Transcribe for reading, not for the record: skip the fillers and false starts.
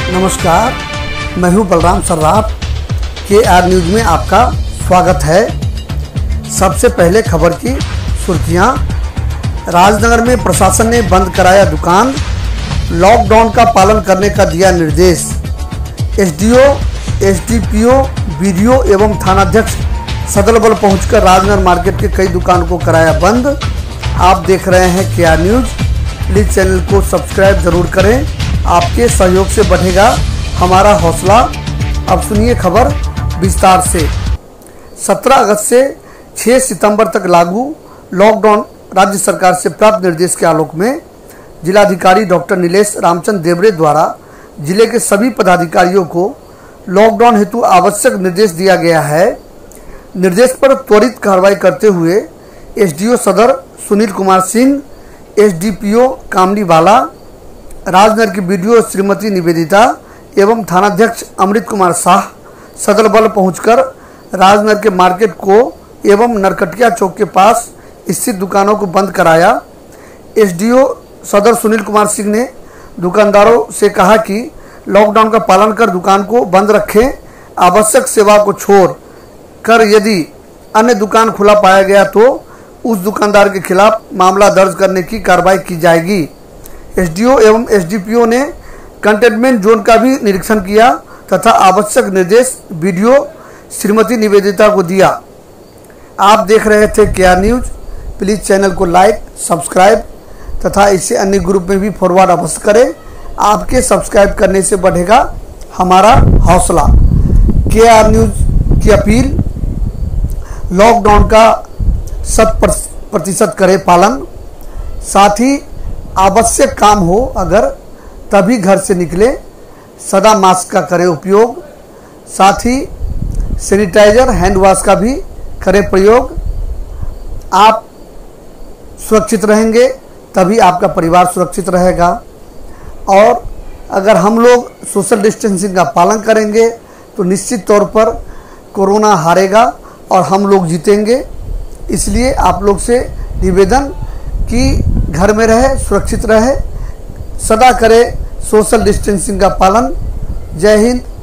नमस्कार, मैं हूं बलराम सर्राफ। KR न्यूज़ में आपका स्वागत है। सबसे पहले खबर की सुर्खियां। राजनगर में प्रशासन ने बंद कराया दुकान, लॉकडाउन का पालन करने का दिया निर्देश। SDO, SDPO, BDO एवं थानाध्यक्ष सदल बल पहुंचकर राजनगर मार्केट के कई दुकानों को कराया बंद। आप देख रहे हैं KR न्यूज़। प्लीज़ चैनल को सब्सक्राइब जरूर करें, आपके सहयोग से बढ़ेगा हमारा हौसला। अब सुनिए खबर विस्तार से। 17 अगस्त से 6 सितंबर तक लागू लॉकडाउन राज्य सरकार से प्राप्त निर्देश के आलोक में जिलाधिकारी डॉक्टर नीलेश रामचंद्र देवरे द्वारा जिले के सभी पदाधिकारियों को लॉकडाउन हेतु आवश्यक निर्देश दिया गया है। निर्देश पर त्वरित कार्रवाई करते हुए SDO सदर सुनील कुमार सिंह, SDPO कामनी वाला, राजनगर की BDO श्रीमती निवेदिता एवं थानाध्यक्ष अमृत कुमार शाह सदल बल पहुंचकर राजनगर के मार्केट को एवं नरकटिया चौक के पास स्थित दुकानों को बंद कराया। SDO सदर सुनील कुमार सिंह ने दुकानदारों से कहा कि लॉकडाउन का पालन कर दुकान को बंद रखें। आवश्यक सेवा को छोड़ कर यदि अन्य दुकान खुला पाया गया तो उस दुकानदार के खिलाफ मामला दर्ज करने की कार्रवाई की जाएगी। SDO एवं SDPO ने कंटेनमेंट जोन का भी निरीक्षण किया तथा आवश्यक निर्देश BDO श्रीमती निवेदिता को दिया। आप देख रहे थे KR न्यूज़। प्लीज़ चैनल को लाइक, सब्सक्राइब तथा इसे अन्य ग्रुप में भी फॉरवर्ड अवश्य करें। आपके सब्सक्राइब करने से बढ़ेगा हमारा हौसला। KR न्यूज़ की अपील, लॉकडाउन का 100% करें पालन। साथ ही आवश्यक काम हो अगर तभी घर से निकले, सदा मास्क का करें उपयोग। साथ ही सैनिटाइजर, हैंड वॉश का भी करें प्रयोग। आप सुरक्षित रहेंगे तभी आपका परिवार सुरक्षित रहेगा। और अगर हम लोग सोशल डिस्टेंसिंग का पालन करेंगे तो निश्चित तौर पर कोरोना हारेगा और हम लोग जीतेंगे। इसलिए आप लोग से निवेदन कि घर में रहे, सुरक्षित रहे, सदा करें सोशल डिस्टेंसिंग का पालन। जय हिंद,